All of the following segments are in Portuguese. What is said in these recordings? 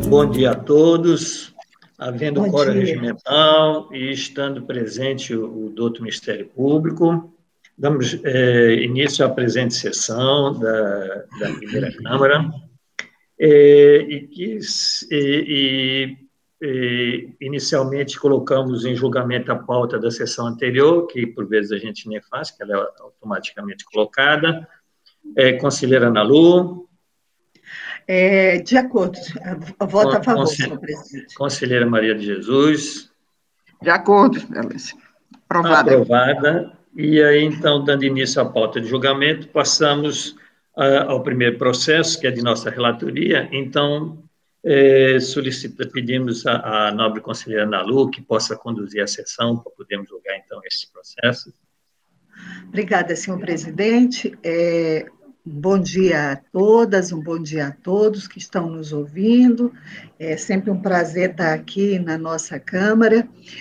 Bom dia a todos. Havendo Bom quórum dia. regimental e estando presente o doutor Ministério Público, damos início à presente sessão da primeira Câmara, inicialmente colocamos em julgamento a pauta da sessão anterior, que por vezes a gente nem faz, que ela é automaticamente colocada. Conselheira Ana Lu. De acordo, voto a favor, senhor presidente. Conselheira Maria de Jesus. De acordo, Alice. Aprovada. Aprovada. E aí, então, dando início à pauta de julgamento, passamos ao primeiro processo, que é de nossa relatoria. Então, pedimos à nobre conselheira Ana Lu que possa conduzir a sessão para podermos julgar, então, esse processo. Obrigada, senhor presidente. Bom dia a todas, um bom dia a todos que estão nos ouvindo. É sempre um prazer estar aqui na nossa Câmara.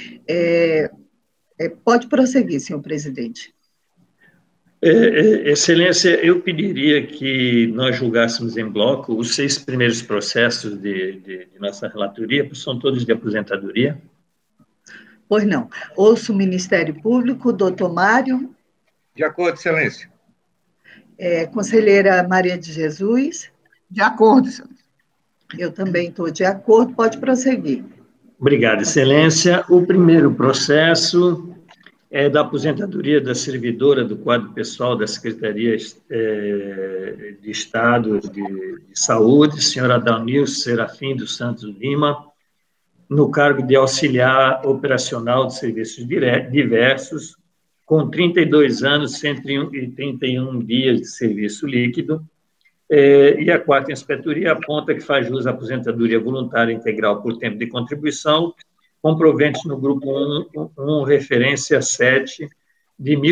Pode prosseguir, senhor presidente. Excelência, eu pediria que nós julgássemos em bloco os 6 primeiros processos de nossa relatoria, porque são todos de aposentadoria. Pois não. Ouço o Ministério Público, doutor Mário. De acordo, excelência. Conselheira Maria de Jesus. De acordo, excelência. Eu também estou de acordo, pode prosseguir. Obrigado, excelência. O primeiro processo é da aposentadoria da servidora do quadro pessoal da Secretaria de Estado de Saúde, senhora Adalnilce Serafim dos Santos Lima, no cargo de auxiliar operacional de serviços diversos, com 32 anos, 131 dias de serviço líquido, e a quarta inspetoria aponta que faz jus à aposentadoria voluntária integral por tempo de contribuição, com proventes no grupo 1, referência 7, de R$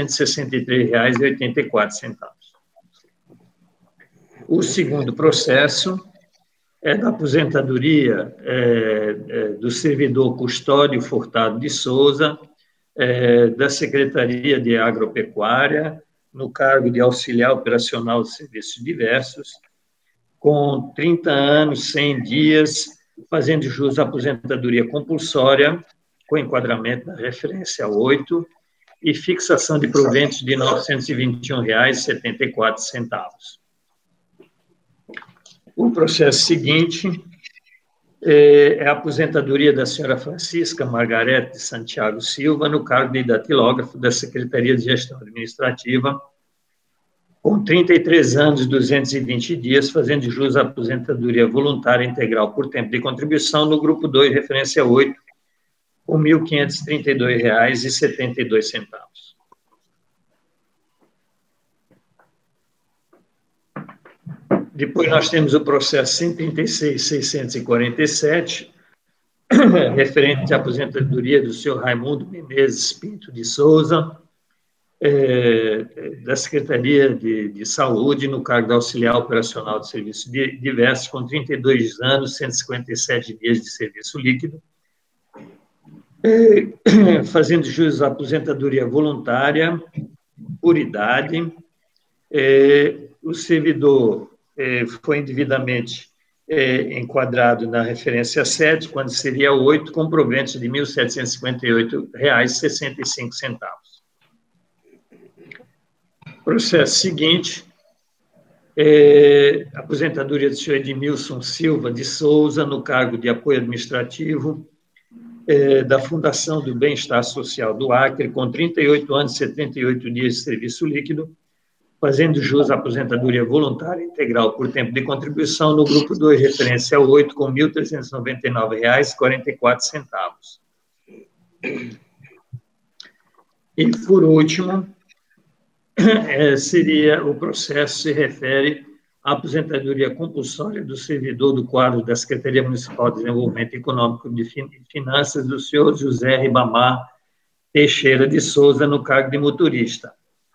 1.663,84. O segundo processo é da aposentadoria do servidor Custódio Furtado de Souza, da Secretaria de Agropecuária, no cargo de auxiliar operacional de serviços diversos, com 30 anos, 100 dias, fazendo jus à aposentadoria compulsória, com enquadramento na referência 8, e fixação de proventos de R$ 921,74. O processo seguinte é a aposentadoria da senhora Francisca Margarete de Santiago Silva, no cargo de datilógrafo da Secretaria de Gestão Administrativa, com 33 anos e 220 dias, fazendo jus à aposentadoria voluntária integral por tempo de contribuição, no grupo 2, referência 8, com R$ 1.532,72. Depois nós temos o processo 136.647, referente à aposentadoria do senhor Raimundo Menezes Pinto de Souza, da Secretaria de Saúde, no cargo de auxiliar operacional de serviços diversos, com 32 anos, 157 dias de serviço líquido, fazendo jus à aposentadoria voluntária por idade. O servidor foi indevidamente enquadrado na referência 7, quando seria 8, com proventos de R$ 1.758,65. Processo seguinte, aposentadoria do senhor Edmilson Silva de Souza, no cargo de apoio administrativo da Fundação do Bem-Estar Social do Acre, com 38 anos e 78 dias de serviço líquido, fazendo jus à aposentadoria voluntária integral por tempo de contribuição, no grupo 2, referência 8, com R$ 1.399,44. E, por último, o processo se refere à aposentadoria compulsória do servidor do quadro da Secretaria Municipal de Desenvolvimento Econômico e Finanças, do senhor José Ribamar Teixeira de Souza, no cargo de motorista.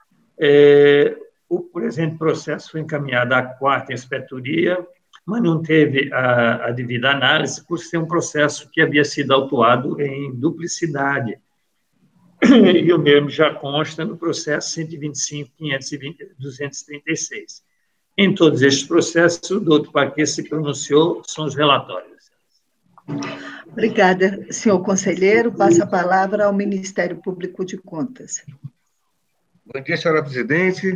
O presente processo foi encaminhado à quarta inspetoria, mas não teve a devida análise, por ser um processo que havia sido autuado em duplicidade. E o mesmo já consta no processo 125.520.236. Em todos estes processos, o doutor Paquet se pronunciou, são os relatórios. Obrigada, senhor conselheiro. Passa a palavra ao Ministério Público de Contas. Bom dia, senhora presidente,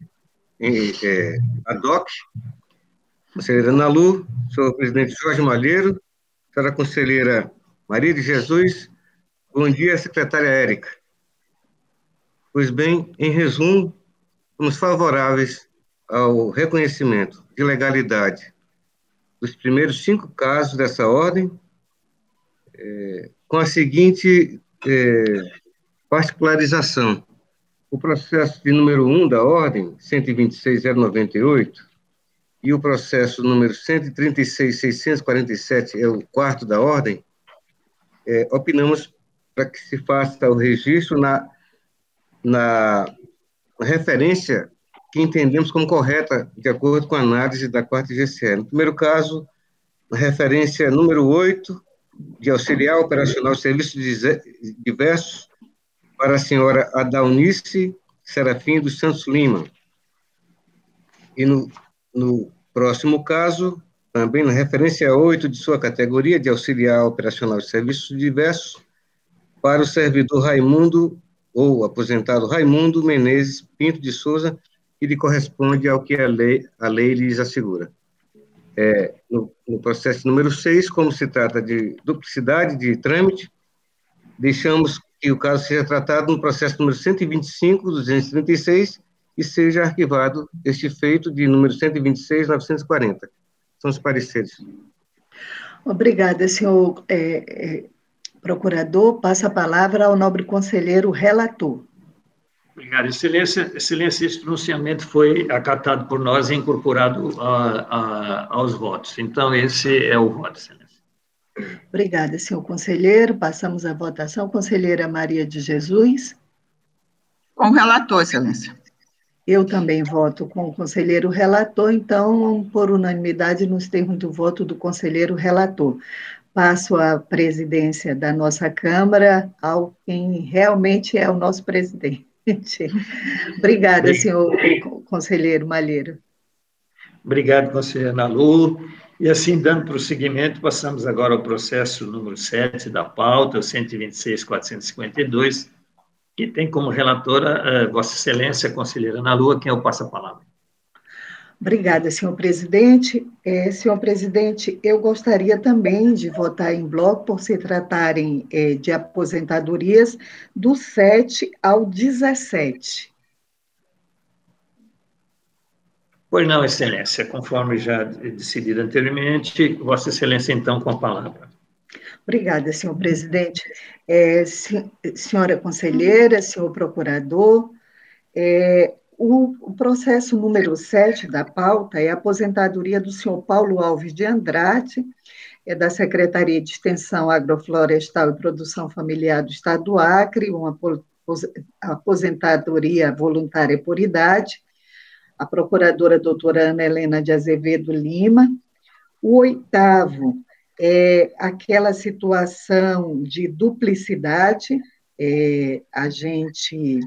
ADOC, conselheira Ana Lu, senhor presidente Jorge Malheiro, senhora conselheira Maria de Jesus, bom dia, secretária Érica. Pois bem, em resumo, somos favoráveis ao reconhecimento de legalidade dos primeiros 5 casos dessa ordem, com a seguinte particularização. O processo de número 1 da ordem, 126.098, e o processo número 136.647, é o 4º da ordem, opinamos para que se faça o registro na referência que entendemos como correta, de acordo com a análise da 4ª GCE. No primeiro caso, a referência número 8, de auxiliar operacional de serviços diversos, para a senhora Adaunice Serafim dos Santos Lima. E no próximo caso, também na referência 8 de sua categoria de auxiliar operacional de serviços diversos, para o servidor Raimundo, ou aposentado Raimundo Menezes Pinto de Souza, que lhe corresponde ao que a lei lhes assegura. No processo número 6, como se trata de duplicidade de trâmite, deixamos que o caso seja tratado no processo número 125.236 e seja arquivado este feito de número 126.940. São os pareceres. Obrigada, senhor procurador. Passa a palavra ao nobre conselheiro relator. Obrigado, Excelência. Excelência, esse pronunciamento foi acatado por nós e incorporado aos votos. Então, esse é o voto, Excelência. Obrigada, senhor conselheiro. Passamos à votação. Conselheira Maria de Jesus. Com o relator, Excelência. Eu também voto com o conselheiro relator, então, por unanimidade, nos termos do voto do conselheiro relator. Passo a presidência da nossa Câmara ao quem realmente é o nosso presidente. Obrigada, senhor conselheiro Malheiro. Obrigado, conselheira Ana Lu. E assim, dando prosseguimento, passamos agora ao processo número 7 da pauta, o 126.452, que tem como relatora Vossa Excelência, a conselheira Ana Lu, a quem eu passo a palavra. Obrigada, senhor presidente. Senhor presidente, eu gostaria também de votar em bloco por se tratarem de aposentadorias do 7 ao 17. Pois não, Excelência, conforme já decidido anteriormente, Vossa Excelência, então, com a palavra. Obrigada, senhor presidente. Senhora conselheira, senhor procurador, o processo número 7 da pauta é a aposentadoria do senhor Paulo Alves de Andrade, da Secretaria de Extensão Agroflorestal e Produção Familiar do Estado do Acre, uma aposentadoria voluntária por idade, a procuradora doutora Ana Helena de Azevedo Lima. O 8º é aquela situação de duplicidade, a gente...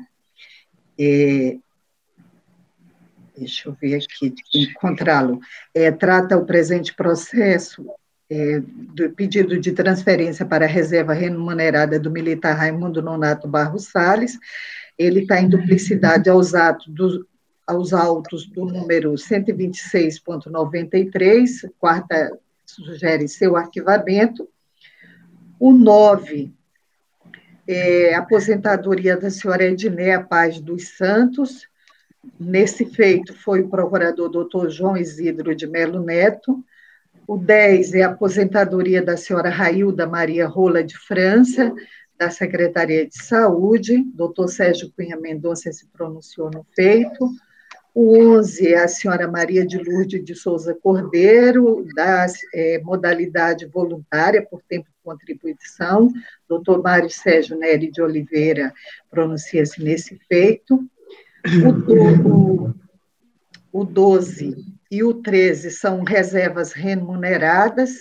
deixa eu ver aqui, encontrá-lo, trata o presente processo do pedido de transferência para a reserva remunerada do militar Raimundo Nonato Barros Salles. Ele está em duplicidade aos autos do número 126.93, quarta sugere seu arquivamento. O 9 é a aposentadoria da senhora Edneia Paz dos Santos. Nesse feito, foi o procurador doutor João Isidro de Melo Neto. O 10 é a aposentadoria da senhora Railda Maria Rola de França, da Secretaria de Saúde. Doutor Sérgio Cunha Mendonça se pronunciou no feito. O 11 é a senhora Maria de Lourdes de Souza Cordeiro, da modalidade voluntária por tempo de contribuição. Doutor Mário Sérgio Nery de Oliveira pronuncia-se nesse feito. O 12 e o 13 são reservas remuneradas,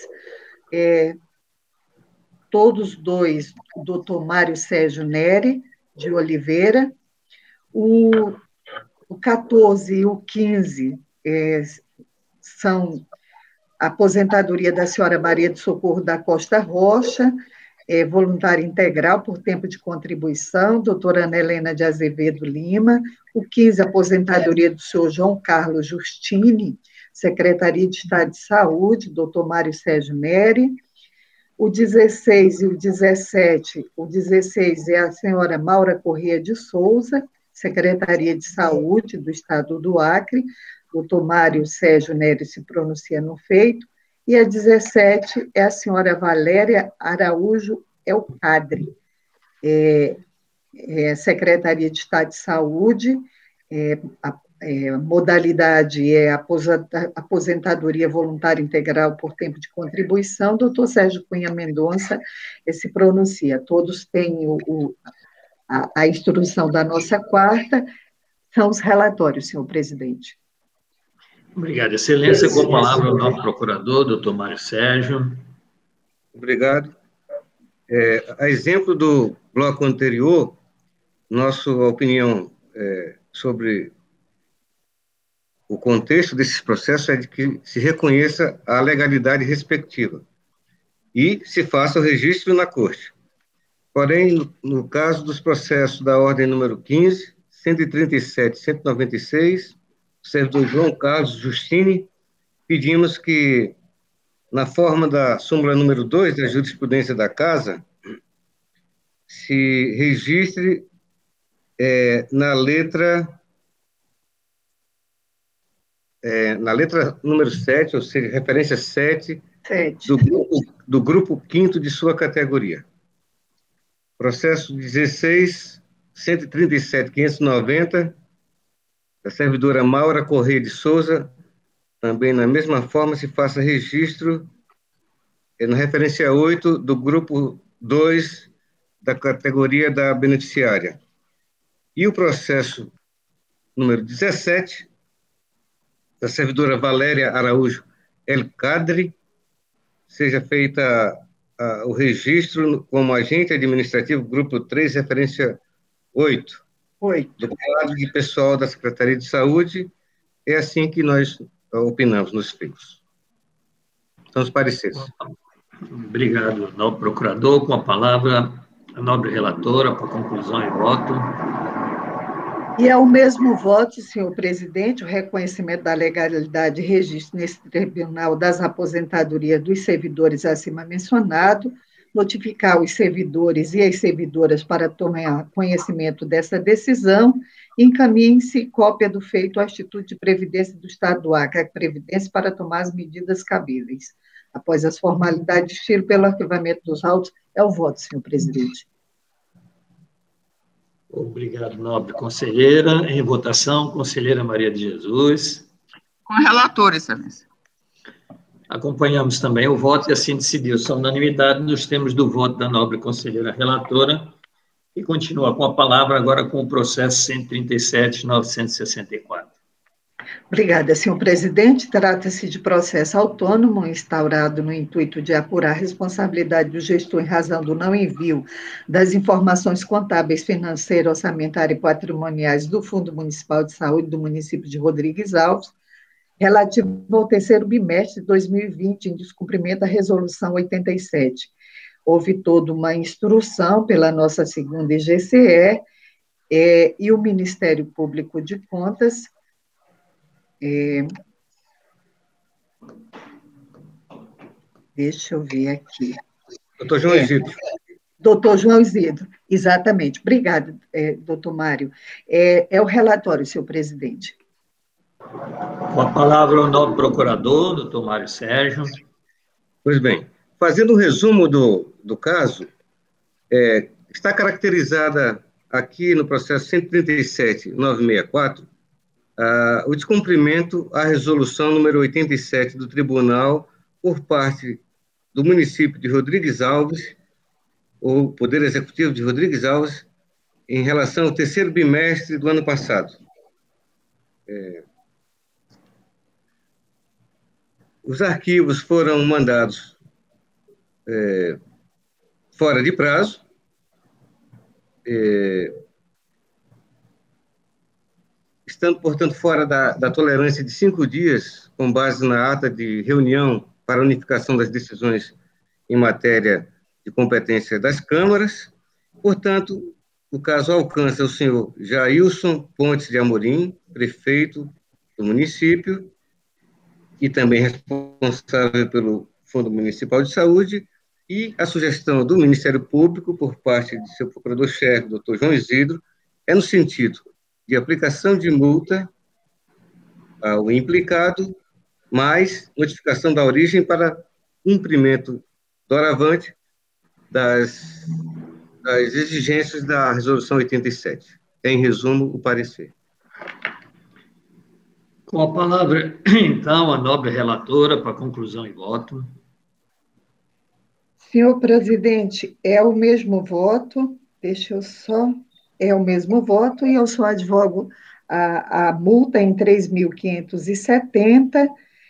todos dois, o doutor Mário Sérgio Nery de Oliveira. O 14 e o 15 são a aposentadoria da senhora Maria do Socorro da Costa Rocha, voluntária integral por tempo de contribuição, doutora Ana Helena de Azevedo Lima. O 15, aposentadoria do senhor João Carlos Justini, Secretaria de Estado de Saúde, doutor Mário Sérgio Neri. O 16 e o 17, o 16 é a senhora Maura Corrêa de Souza, Secretaria de Saúde do Estado do Acre, doutor Mário Sérgio Neri se pronuncia no feito, e a 17 é a senhora Valéria Araújo Elcadre, Secretaria de Estado de Saúde, a modalidade é aposentadoria voluntária integral por tempo de contribuição. Doutor Sérgio Cunha Mendonça se pronuncia. Todos têm a instrução da nossa quarta, são os relatórios, senhor presidente. Obrigado, Excelência. Com a palavra o nosso procurador, doutor Mário Sérgio. Obrigado. A exemplo do bloco anterior, nossa opinião sobre o contexto desses processos é de que se reconheça a legalidade respectiva e se faça o registro na Corte. Porém, no caso dos processos da ordem número 15, 137 e 196, o servidor João Carlos Justini, pedimos que, na forma da súmula número 2 da jurisprudência da Casa, se registre na letra número 7, ou seja, referência 7, do grupo 5º de sua categoria. Processo 16, 137, 590, da servidora Maura Corrêa de Souza, também na mesma forma se faça registro na referência 8 do grupo 2 da categoria da beneficiária. E o processo número 17, da servidora Valéria Araújo Elcadre, seja feita o registro como agente administrativo, grupo 3, referência 8, do quadro de pessoal da Secretaria de Saúde. É assim que nós opinamos nos feitos. São os pareceres. Obrigado, nobre procurador. Com a palavra, a nobre relatora, por conclusão e voto. E é o mesmo voto, senhor presidente, o reconhecimento da legalidade e registro nesse tribunal das aposentadorias dos servidores acima mencionado, notificar os servidores e as servidoras para tomar conhecimento dessa decisão, e encaminhem-se cópia do feito ao Instituto de Previdência do Estado do Acre, a Previdência, para tomar as medidas cabíveis. Após as formalidades, estilo pelo arquivamento dos autos, é o voto, senhor presidente. Obrigado, nobre conselheira. Em votação, conselheira Maria de Jesus. Com o relator, Excelência. Acompanhamos também o voto e assim decidiu-se a unanimidade nos termos do voto da nobre conselheira relatora, e continua com a palavra agora com o processo 137.964. Obrigada, senhor presidente. Trata-se de processo autônomo instaurado no intuito de apurar a responsabilidade do gestor em razão do não envio das informações contábeis, financeiras, orçamentárias e patrimoniais do Fundo Municipal de Saúde do município de Rodrigues Alves, relativo ao terceiro bimestre de 2020, em descumprimento da Resolução 87. Houve toda uma instrução pela nossa segunda IGCE e o Ministério Público de Contas deixa eu ver aqui. Doutor João Isidro. Doutor João Isidro, exatamente. Obrigada, doutor Mário. É o relatório, senhor presidente. Com a palavra o nobre procurador, doutor Mário Sérgio. Pois bem, fazendo um resumo do caso, está caracterizada aqui no processo 137.964 o descumprimento à resolução número 87 do Tribunal por parte do município de Rodrigues Alves, ou Poder Executivo de Rodrigues Alves, em relação ao terceiro bimestre do ano passado. Os arquivos foram mandados fora de prazo, estando, portanto, fora da tolerância de 5 dias, com base na ata de reunião para unificação das decisões em matéria de competência das câmaras, portanto, o caso alcança o senhor Jailson Pontes de Amorim, prefeito do município, e também responsável pelo Fundo Municipal de Saúde, e a sugestão do Ministério Público, por parte de seu procurador-chefe, doutor João Isidro, é no sentido de aplicação de multa ao implicado, mais notificação da origem para cumprimento doravante das exigências da Resolução 87. É, em resumo, o parecer. Com a palavra, então, a nobre relatora para conclusão e voto. Senhor presidente, é o mesmo voto, deixa eu só, é o mesmo voto, e eu só advogo a multa em 3.570,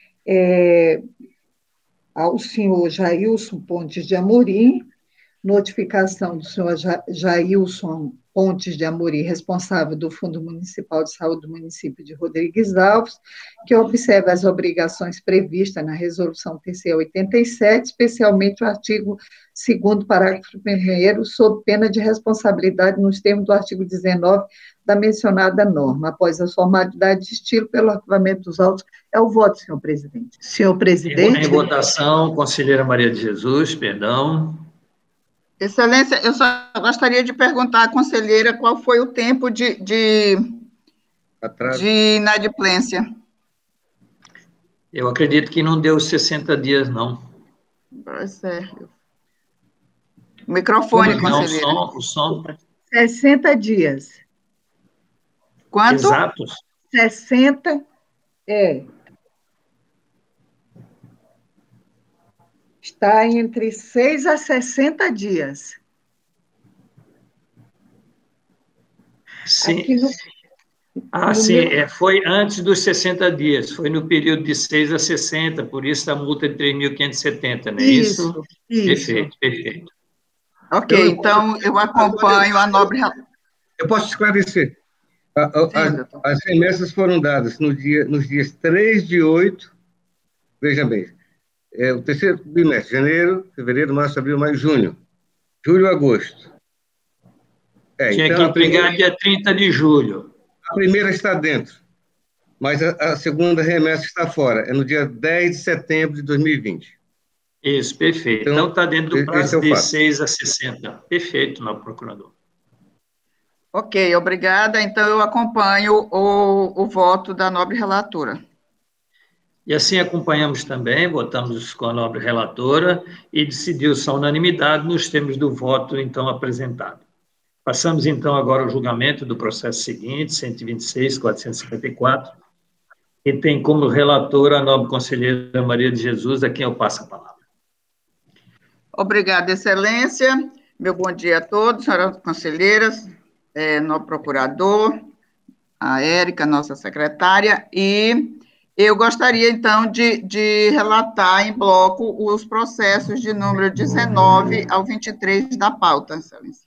ao senhor Jailson Pontes de Amorim, notificação do senhor Jailson Pontes de Amorim, responsável do Fundo Municipal de Saúde do município de Rodrigues Alves, que observa as obrigações previstas na Resolução TC 87, especialmente o artigo 2º, parágrafo 1º, sob pena de responsabilidade nos termos do artigo 19 da mencionada norma, após as formalidades de estilo pelo arquivamento dos autos. É o voto, senhor presidente. Senhor presidente. Em votação, conselheira Maria de Jesus, perdão. Excelência, eu só gostaria de perguntar à conselheira qual foi o tempo de inadimplência. Eu acredito que não deu 60 dias, não. Pois é. O microfone, conselheira. O som. 60 dias. Quanto? Exatos. 60, está entre 6 a 60 dias. Sim. No sim, foi antes dos 60 dias, foi no período de 6 a 60, por isso a multa de 3.570, não é isso? Isso. Perfeito. Ok, então eu acompanho a nobre... Eu posso esclarecer. As remessas foram dadas nos dias 3 de 8, veja bem, o terceiro bimestre, janeiro, fevereiro, março, abril, maio, junho, julho, agosto. Tinha então, que entregar dia 30 de julho. A primeira está dentro, mas a segunda remessa está fora, é no dia 10 de setembro de 2020. Isso, perfeito. Então está dentro do prazo de 6 a 60. Perfeito, nobre procurador. Ok, obrigada. Então, eu acompanho o voto da nobre relatora. E assim acompanhamos também, votamos com a nobre relatora e decidiu-se a unanimidade nos termos do voto, então, apresentado. Passamos, então, agora ao julgamento do processo seguinte, 126.454, que tem como relatora a nobre conselheira Maria de Jesus, a quem eu passo a palavra. Obrigada, excelência. Meu bom dia a todos, senhoras conselheiras, nobre procurador, a Érica, nossa secretária, e eu gostaria, então, de relatar em bloco os processos de número 19 ao 23 da pauta, excelência.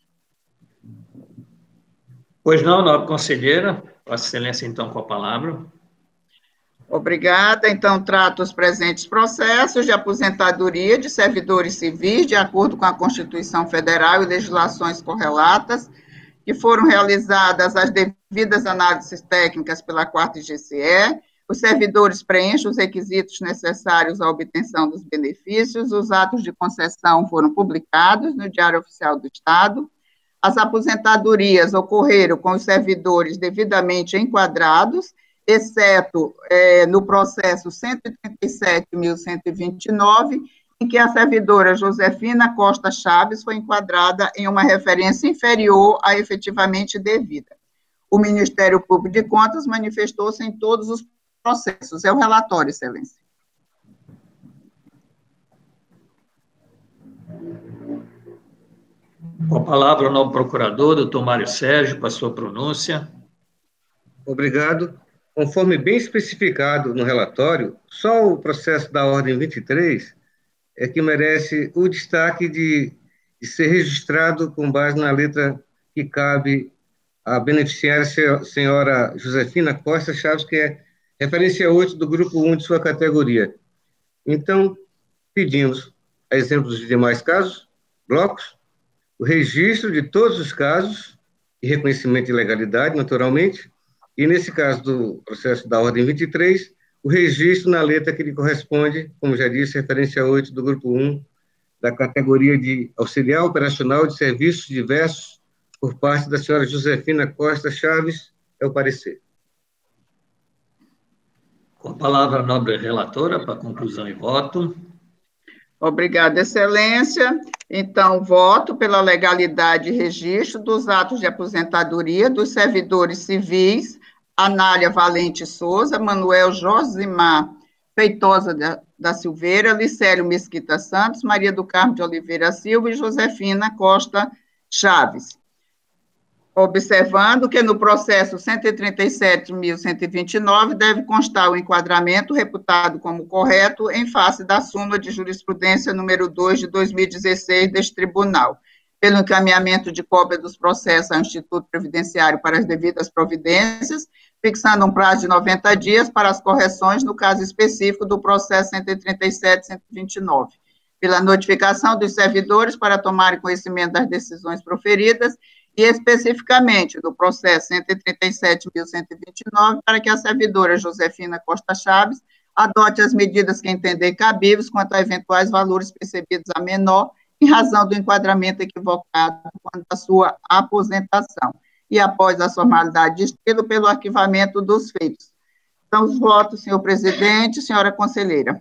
Pois não, nobre conselheira, Vossa Excelência, então, com a palavra. Obrigada. Então, trato os presentes processos de aposentadoria de servidores civis, de acordo com a Constituição Federal e legislações correlatas, que foram realizadas as devidas análises técnicas pela 4ª GCE. Os servidores preenchem os requisitos necessários à obtenção dos benefícios, os atos de concessão foram publicados no Diário Oficial do Estado, as aposentadorias ocorreram com os servidores devidamente enquadrados, exceto no processo 137.129, em que a servidora Josefina Costa Chaves foi enquadrada em uma referência inferior à efetivamente devida. O Ministério Público de Contas manifestou-se em todos os processos. É o relatório, excelência. Com a palavra, o novo procurador, doutor Mário Sérgio, para a sua pronúncia. Obrigado. Conforme bem especificado no relatório, só o processo da ordem 23 é que merece o destaque de ser registrado com base na letra que cabe a beneficiária senhora Josefina Costa Chaves, que é referência 8 do grupo 1 de sua categoria. Então, pedimos, a exemplo dos demais casos, blocos, o registro de todos os casos e reconhecimento de legalidade, naturalmente, e nesse caso do processo da ordem 23, o registro na letra que lhe corresponde, como já disse, referência 8 do grupo 1, da categoria de auxiliar operacional de serviços diversos, por parte da senhora Josefina Costa Chaves, é o parecer. Com a palavra, a nobre relatora, para conclusão e voto. Obrigada, Excelência. Então, voto pela legalidade e registro dos atos de aposentadoria dos servidores civis Anália Valente Souza, Manuel Josimar Feitosa da Silveira, Licélio Mesquita Santos, Maria do Carmo de Oliveira Silva e Josefina Costa Chaves. Observando que no processo 137.129 deve constar o enquadramento reputado como correto em face da súmula de jurisprudência número 2 de 2016 deste tribunal, pelo encaminhamento de cópia dos processos ao Instituto Previdenciário para as devidas providências, fixando um prazo de 90 dias para as correções no caso específico do processo 137.129, pela notificação dos servidores para tomarem conhecimento das decisões proferidas e especificamente do processo 137.129, para que a servidora Josefina Costa Chaves adote as medidas que entender cabíveis quanto a eventuais valores percebidos a menor em razão do enquadramento equivocado quanto à sua aposentação, e após a formalidade de estilo, pelo arquivamento dos feitos. Então, os votos, senhor presidente, senhora conselheira.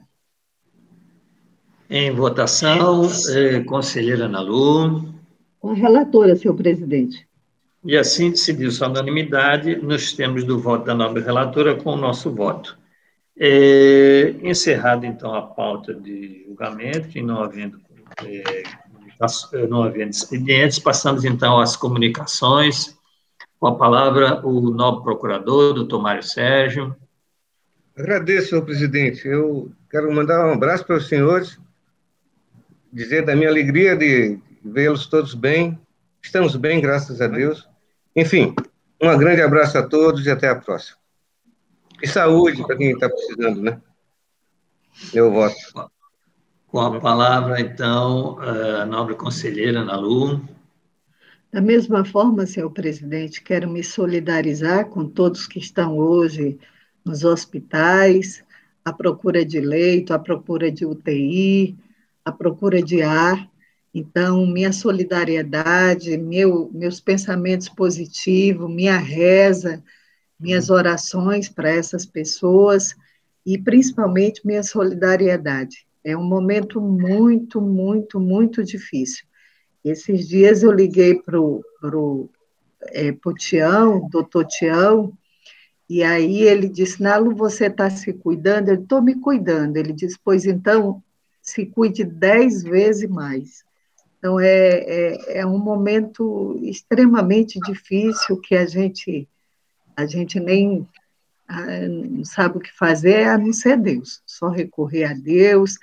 Em votação, conselheira Ana Lu. Com a relatora, senhor presidente. E assim decidiu-se a unanimidade nos termos do voto da nobre relatora com o nosso voto. Encerrado, então, a pauta de julgamento, e não havendo expedientes, passamos, então, às comunicações. Com a palavra, o nobre procurador, doutor Mário Sérgio. Agradeço, senhor presidente. Eu quero mandar um abraço para os senhores, dizer da minha alegria de vê-los todos bem. Estamos bem, graças a Deus. Enfim, um grande abraço a todos e até a próxima. E saúde para quem está precisando, né? Meu voto. Com a palavra, então, a nobre conselheira Ana Lu. Da mesma forma, senhor presidente, quero me solidarizar com todos que estão hoje nos hospitais, à procura de leito, à procura de UTI, à procura de ar. Então, minha solidariedade, meus pensamentos positivos, minha reza, minhas orações para essas pessoas e, principalmente, minha solidariedade. É um momento muito, muito, muito difícil. Esses dias eu liguei para o Tião, doutor Tião, e aí ele disse, Nalu, você está se cuidando? Eu estou me cuidando. Ele disse, pois então, se cuide 10 vezes mais. Então, é um momento extremamente difícil que a gente nem não sabe o que fazer, a não ser Deus. Só recorrer a Deus,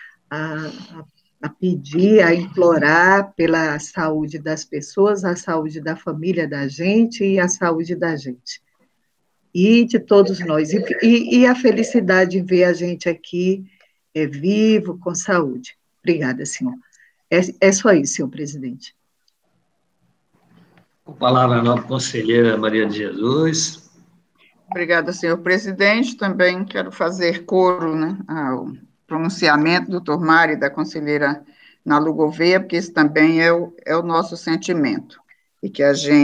a pedir, a implorar pela saúde das pessoas, a saúde da família da gente e a saúde da gente. E de todos nós. E a felicidade em ver a gente aqui vivo, com saúde. Obrigada, senhor. É só isso, senhor presidente. Com a palavra a nossa conselheira Maria de Jesus. Obrigada, senhor presidente. Também quero fazer coro, né, ao pronunciamento do doutor Mário e da conselheira Nalu Gouveia, porque isso também é o nosso sentimento. E que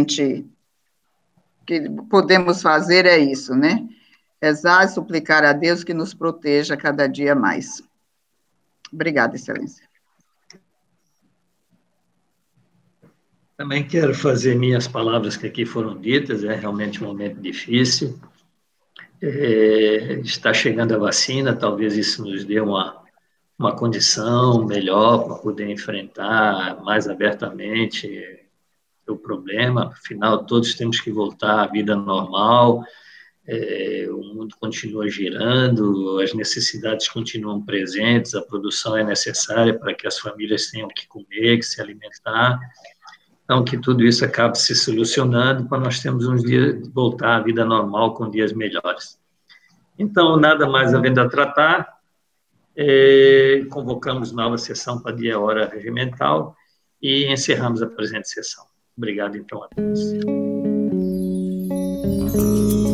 que podemos fazer é isso, né? Rezar e suplicar a Deus que nos proteja cada dia mais. Obrigada, excelência. Também quero fazer minhas palavras que aqui foram ditas, é realmente um momento difícil. Está chegando a vacina, talvez isso nos dê uma condição melhor para poder enfrentar mais abertamente o problema. Afinal, todos temos que voltar à vida normal, o mundo continua girando, as necessidades continuam presentes, a produção é necessária para que as famílias tenham que comer, que se alimentar. Então, que tudo isso acabe se solucionando para nós termos uns dias, voltar à vida normal com dias melhores. Então, nada mais havendo a tratar, convocamos nova sessão para dia e hora regimental e encerramos a presente sessão. Obrigado, então, a todos.